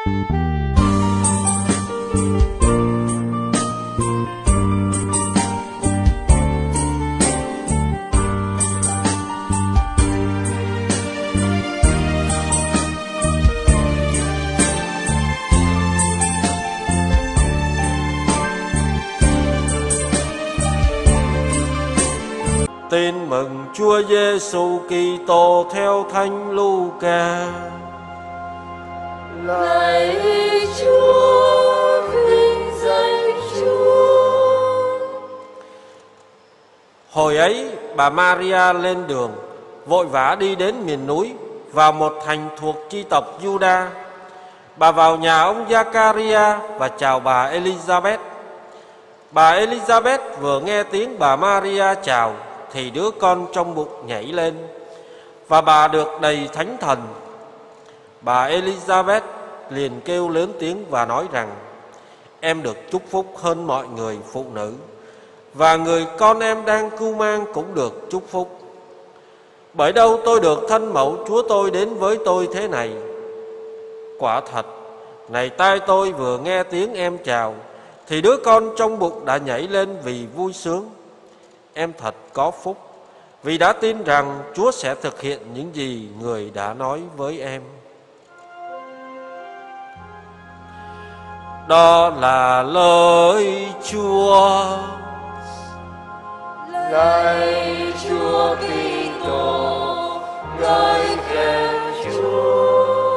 Tin mừng Chúa Giêsu Kitô theo Thánh Luca. Lạy Chúa, vinh danh Chúa. Hồi ấy, bà Maria lên đường, vội vã đi đến miền núi, vào một thành thuộc chi tộc Juda. Bà vào nhà ông Giacaria và chào bà Elizabeth. Bà Elizabeth vừa nghe tiếng bà Maria chào thì đứa con trong bụng nhảy lên, và bà được đầy Thánh Thần. Bà Elizabeth liền kêu lớn tiếng và nói rằng: Em được chúc phúc hơn mọi người phụ nữ, và người con em đang cưu mang cũng được chúc phúc. Bởi đâu tôi được thân mẫu Chúa tôi đến với tôi thế này? Quả thật, này tai tôi vừa nghe tiếng em chào thì đứa con trong bụng đã nhảy lên vì vui sướng. Em thật có phúc, vì đã tin rằng Chúa sẽ thực hiện những gì người đã nói với em. Đó là lời Chúa. Lạy Chúa Kitô, ngợi khen Chúa.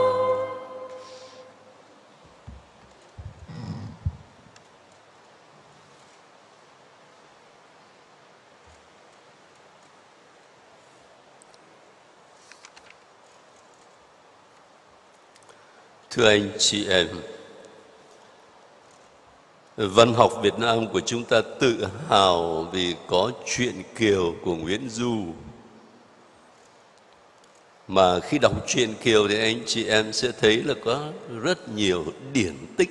Thưa anh chị em, văn học Việt Nam của chúng ta tự hào vì có truyện Kiều của Nguyễn Du. Mà khi đọc truyện Kiều thì anh chị em sẽ thấy là có rất nhiều điển tích.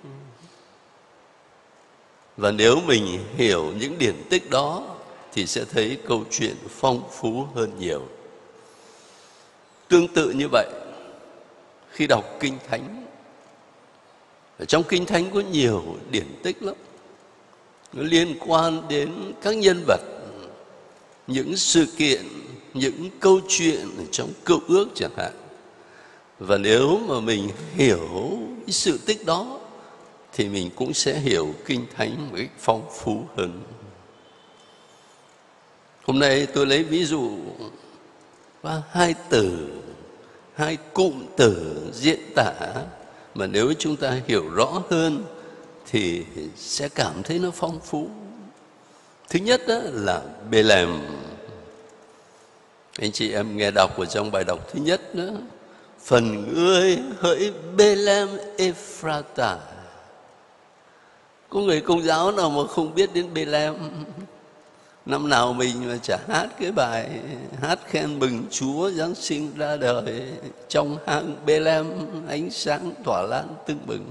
Và nếu mình hiểu những điển tích đó thì sẽ thấy câu chuyện phong phú hơn nhiều. Tương tự như vậy, khi đọc Kinh Thánh, ở trong Kinh Thánh có nhiều điển tích lắm. Nó liên quan đến các nhân vật, những sự kiện, những câu chuyện ở trong Cựu Ước chẳng hạn. Và nếu mà mình hiểu cái sự tích đó thì mình cũng sẽ hiểu Kinh Thánh một cách phong phú hơn. Hôm nay tôi lấy ví dụ qua hai từ, hai cụm từ diễn tả mà nếu chúng ta hiểu rõ hơn thì sẽ cảm thấy nó phong phú. Thứ nhất đó là Bê-lem. Anh chị em nghe đọc ở trong bài đọc thứ nhất đó: Phần ngươi hỡi Bê-lem Ephrata. Có người Công giáo nào mà không biết đến Bê-lem? Năm nào mình mà chả hát cái bài hát khen mừng Chúa Giáng sinh ra đời, trong hang Bê-lem ánh sáng tỏa lan tưng bừng.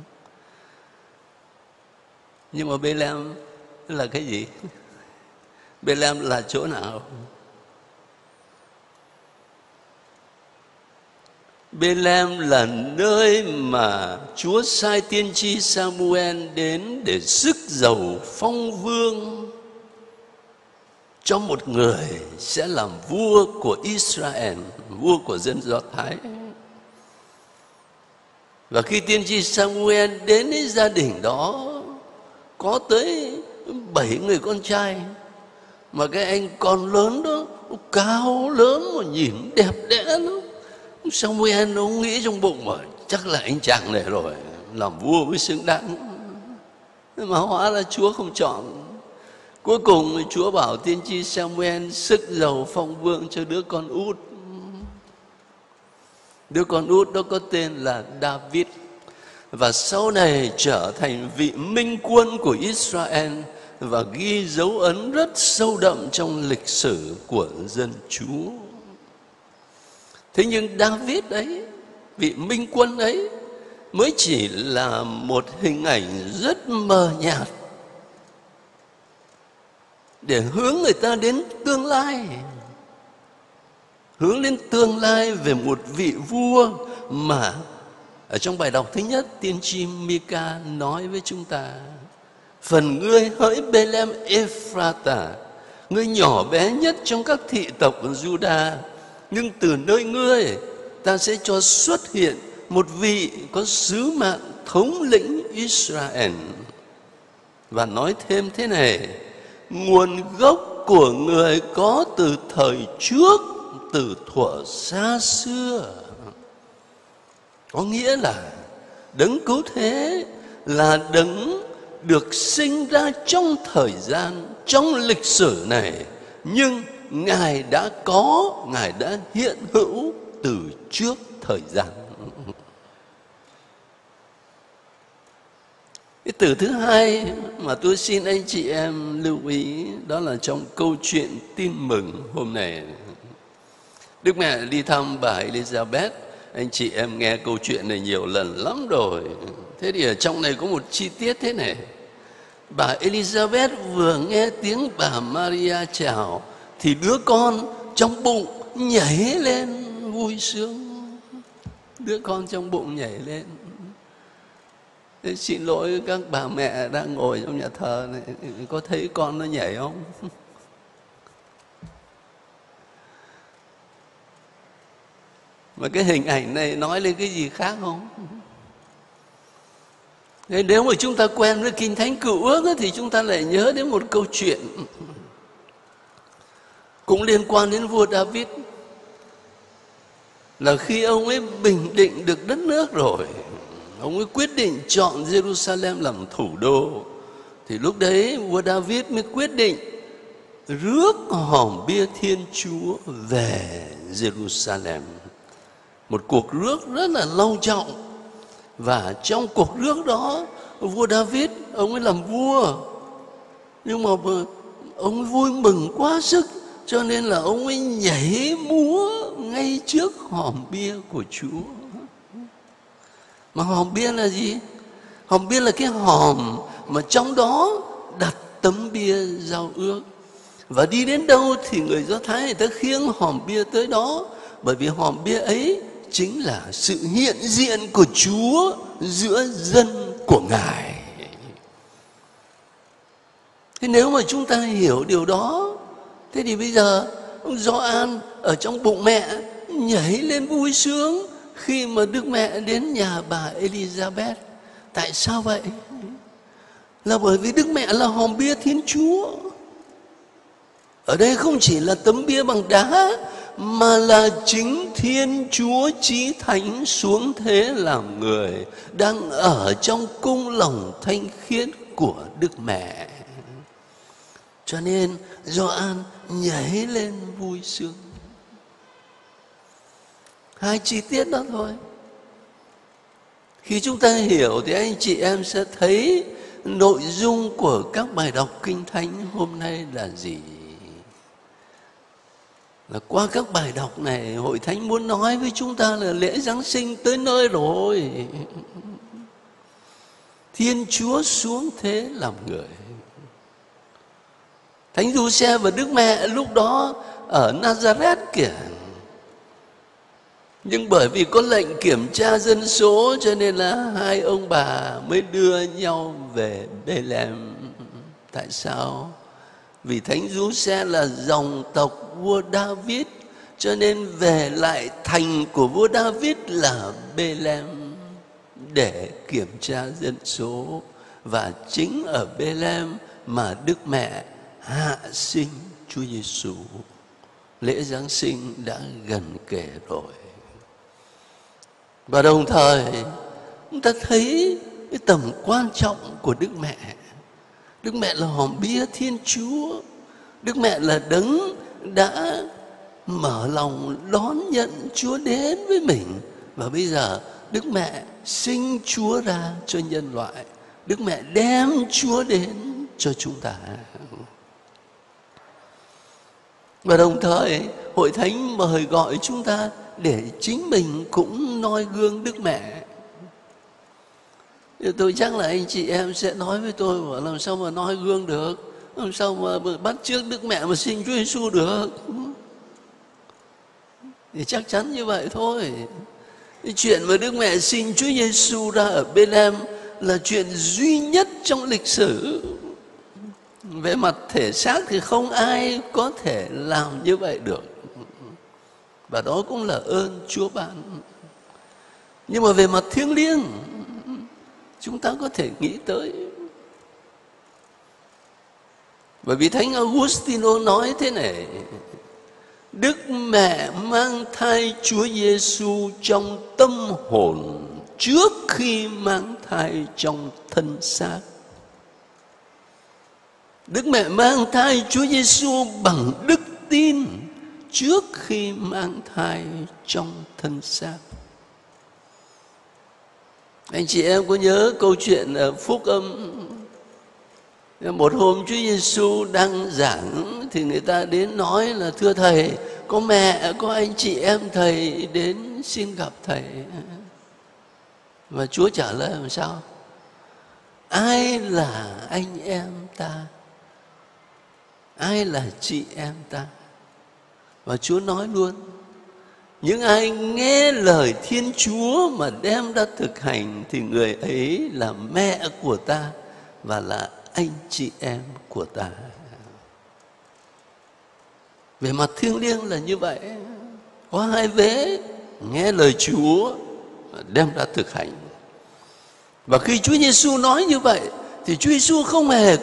Nhưng mà Bê-lem là cái gì? Bê-lem là chỗ nào? Bê-lem là nơi mà Chúa sai tiên tri Sa-mu-el đến để rước dầu phong vương cho một người sẽ làm vua của Israel, vua của dân Do Thái. Và khi tiên tri Sa-mu-el đến với gia đình đó, có tới 7 người con trai, mà cái anh con lớn đó cao lớn mà nhìn đẹp đẽ lắm. Sa-mu-el nó nghĩ trong bụng mà chắc là anh chàng này rồi, làm vua mới xứng đáng. Mà hóa ra Chúa không chọn. Cuối cùng Chúa bảo tiên tri Sa-mu-el sức dầu phong vương cho đứa con út. Đứa con út đó có tên là David, và sau này trở thành vị minh quân của Israel và ghi dấu ấn rất sâu đậm trong lịch sử của dân Chúa. Thế nhưng David ấy, vị minh quân ấy, mới chỉ là một hình ảnh rất mờ nhạt để hướng người ta đến tương lai, hướng đến tương lai về một vị vua mà Ở trong bài đọc thứ nhất, tiên tri Mika nói với chúng ta: phần ngươi hỡi Bethlehem Ephrata, ngươi nhỏ bé nhất trong các thị tộc của Juda, nhưng từ nơi ngươi ta sẽ cho xuất hiện một vị có sứ mạng thống lĩnh Israel. Và nói thêm thế này: nguồn gốc của người có từ thời trước, từ thuở xa xưa. Có nghĩa là đấng cứu thế là đấng được sinh ra trong thời gian, trong lịch sử này, nhưng Ngài đã có, Ngài đã hiện hữu từ trước thời gian. Cái từ thứ hai mà tôi xin anh chị em lưu ý, đó là trong câu chuyện tin mừng hôm nay. Đức mẹ đi thăm bà Elizabeth. Anh chị em nghe câu chuyện này nhiều lần lắm rồi. Thế thì ở trong này có một chi tiết thế này: bà Elizabeth vừa nghe tiếng bà Maria chào thì đứa con trong bụng nhảy lên vui sướng. Đứa con trong bụng nhảy lên. Thế xin lỗi các bà mẹ đang ngồi trong nhà thờ này, có thấy con nó nhảy không? Mà cái hình ảnh này nói lên cái gì khác không? Thế nếu mà chúng ta quen với Kinh Thánh Cựu Ước thì chúng ta lại nhớ đến một câu chuyện cũng liên quan đến vua David. Là khi ông ấy bình định được đất nước rồi, ông ấy quyết định chọn Jerusalem làm thủ đô, thì lúc đấy vua David mới quyết định rước hòm bia Thiên Chúa về Jerusalem. Một cuộc rước rất là long trọng. Và trong cuộc rước đó, vua David, ông ấy làm vua. Nhưng mà ông ấy vui mừng quá sức, cho nên là ông ấy nhảy múa ngay trước hòm bia của Chúa. Mà hòm bia là gì? Hòm bia là cái hòm mà trong đó đặt tấm bia giao ước. Và đi đến đâu thì người Do Thái người ta khiêng hòm bia tới đó. Bởi vì hòm bia ấy chính là sự hiện diện của Chúa giữa dân của Ngài. Thế nếu mà chúng ta hiểu điều đó, thế thì bây giờ ông Gioan ở trong bụng mẹ nhảy lên vui sướng khi mà Đức Mẹ đến nhà bà Elizabeth. Tại sao vậy? Là bởi vì Đức Mẹ là hòm bia Thiên Chúa. Ở đây không chỉ là tấm bia bằng đá, mà là chính Thiên Chúa Chí Thánh xuống thế làm người, đang ở trong cung lòng thanh khiết của Đức Mẹ. Cho nên Gioan nhảy lên vui sướng. Hai chi tiết đó thôi. Khi chúng ta hiểu thì anh chị em sẽ thấy nội dung của các bài đọc Kinh Thánh hôm nay là gì. Là qua các bài đọc này, Hội Thánh muốn nói với chúng ta là lễ Giáng sinh tới nơi rồi. Thiên Chúa xuống thế làm người. Thánh Giuse và Đức Mẹ lúc đó ở Nazareth kìa. Nhưng bởi vì có lệnh kiểm tra dân số, cho nên là hai ông bà mới đưa nhau về Bethlehem. Tại sao? Vì Thánh Giuse là dòng tộc vua David, cho nên về lại thành của vua David là Bethlehem để kiểm tra dân số. Và chính ở Bethlehem mà Đức Mẹ hạ sinh Chúa Giêsu. Lễ Giáng sinh đã gần kề rồi. Và đồng thời chúng ta thấy cái tầm quan trọng của Đức Mẹ. Đức Mẹ là hòm bia Thiên Chúa. Đức Mẹ là đấng đã mở lòng đón nhận Chúa đến với mình. Và bây giờ Đức Mẹ sinh Chúa ra cho nhân loại. Đức Mẹ đem Chúa đến cho chúng ta. Và đồng thời Hội Thánh mời gọi chúng ta để chính mình cũng noi gương Đức Mẹ. Tôi chắc là anh chị em sẽ nói với tôi, bảo làm sao mà noi gương được, làm sao mà bắt chước Đức Mẹ mà sinh Chúa Giêsu được. Thì chắc chắn như vậy thôi. Cái chuyện mà Đức Mẹ sinh Chúa Giêsu ra ở Bethlehem là chuyện duy nhất trong lịch sử. Về mặt thể xác thì không ai có thể làm như vậy được. Và đó cũng là ơn Chúa ban. Nhưng mà về mặt thiêng liêng, chúng ta có thể nghĩ tới. Bởi vì Thánh Augustino nói thế này: Đức Mẹ mang thai Chúa Giêsu trong tâm hồn trước khi mang thai trong thân xác. Đức Mẹ mang thai Chúa Giêsu bằng đức tin trước khi mang thai trong thân xác. Anh chị em có nhớ câu chuyện ở Phúc Âm? Một hôm Chúa Giêsu đang giảng thì người ta đến nói là: thưa Thầy, có mẹ, có anh chị em Thầy đến xin gặp Thầy. Và Chúa trả lời làm sao? Ai là anh em ta? Ai là chị em ta? Và Chúa nói luôn: những ai nghe lời Thiên Chúa mà đem ra thực hành thì người ấy là mẹ của ta và là anh chị em của ta. Về mặt thiêng liêng là như vậy. Có hai vế: nghe lời Chúa đem ra thực hành. Và khi Chúa Giêsu nói như vậy thì Chúa Giêsu không hề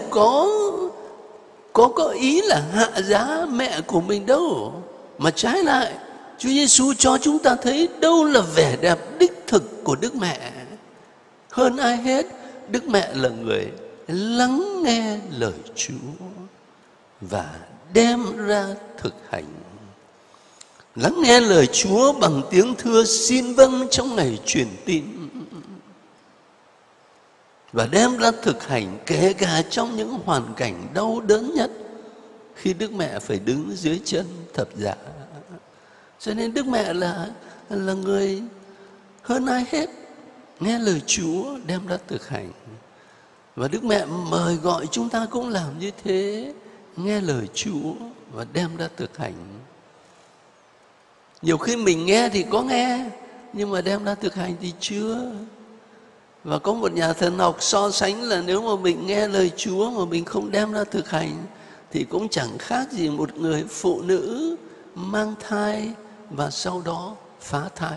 có ý là hạ giá mẹ của mình đâu, mà trái lại Chúa Giêsu cho chúng ta thấy đâu là vẻ đẹp đích thực của Đức Mẹ. Hơn ai hết, Đức Mẹ là người lắng nghe lời Chúa và đem ra thực hành. Lắng nghe lời Chúa bằng tiếng thưa xin vâng trong ngày truyền tin, và đem ra thực hành kể cả trong những hoàn cảnh đau đớn nhất, khi Đức Mẹ phải đứng dưới chân thập giá. Cho nên Đức Mẹ là người hơn ai hết nghe lời Chúa đem ra thực hành. Và Đức Mẹ mời gọi chúng ta cũng làm như thế, nghe lời Chúa và đem ra thực hành. Nhiều khi mình nghe thì có nghe, nhưng mà đem ra thực hành thì chưa. Và có một nhà thần học so sánh là nếu mà mình nghe lời Chúa mà mình không đem ra thực hành thì cũng chẳng khác gì một người phụ nữ mang thai và sau đó phá thai.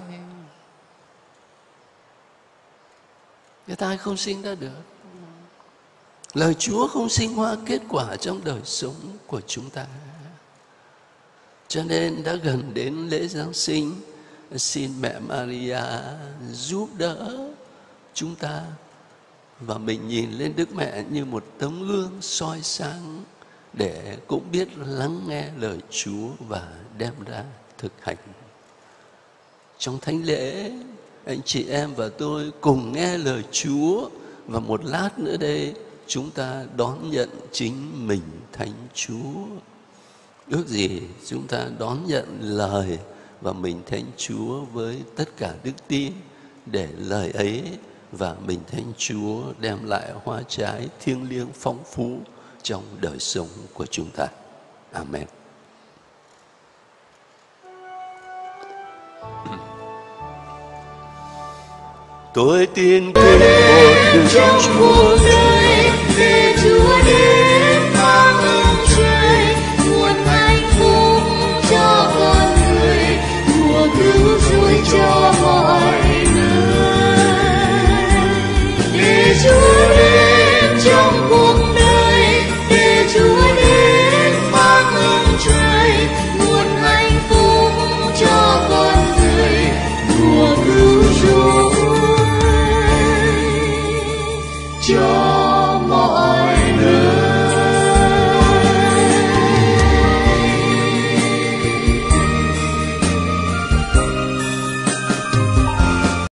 Cái thai không sinh ra được. Lời Chúa không sinh hoa kết quả trong đời sống của chúng ta. Cho nên đã gần đến lễ Giáng sinh, xin mẹ Maria giúp đỡ chúng ta, và mình nhìn lên Đức Mẹ như một tấm gương soi sáng để cũng biết lắng nghe lời Chúa và đem ra thực hành. Trong thánh lễ, anh chị em và tôi cùng nghe lời Chúa, và một lát nữa đây chúng ta đón nhận chính mình Thánh Chúa. Ước gì chúng ta đón nhận lời và mình Thánh Chúa với tất cả đức tin, để lời ấy và mình Thánh Chúa đem lại hoa trái thiêng liêng phong phú trong đời sống của chúng ta. Amen. Tôi tin kính một Đức Chúa, về Chúa đến.